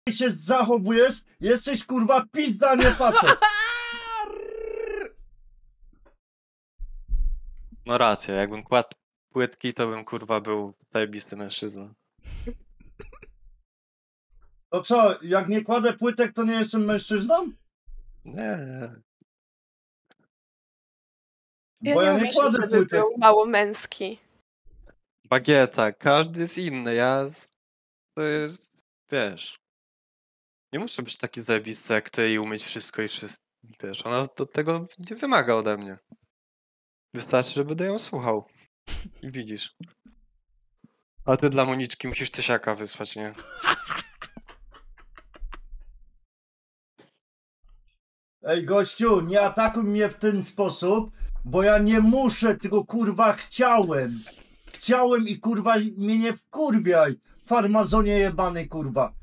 się zachowujesz, jesteś kurwa pizda, nie facet. No racja, jakbym kładł płytki, to bym kurwa był zajebisty mężczyzna. To co, jak nie kładę płytek, to nie jestem mężczyzną? Nie. Bo ja nie uwierzę, kładę żeby płytek. był mało męski. Bagieta, każdy jest inny, to jest, wiesz, nie muszę być taki zajebisty jak ty i umieć wszystko i wszystko, wiesz, ona do tego nie wymaga ode mnie. Wystarczy, że będę ją słuchał. I widzisz. A ty dla Moniczki musisz tysiaka wysłać, nie? Ej gościu, nie atakuj mnie w ten sposób, bo ja nie muszę, tylko kurwa chciałem. Chciałem i kurwa mnie nie wkurwiaj. Farmazonie jebany kurwa.